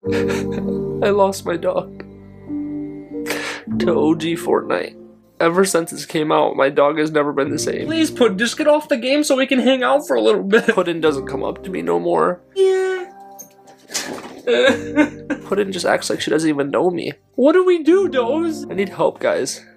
I lost my dog to OG Fortnite. Ever since this came out, my dog has never been the same. Please, Puddin, just get off the game so we can hang out for a little bit. Puddin doesn't come up to me no more. Yeah. Puddin just acts like she doesn't even know me. What do we do, Doze? I need help, guys.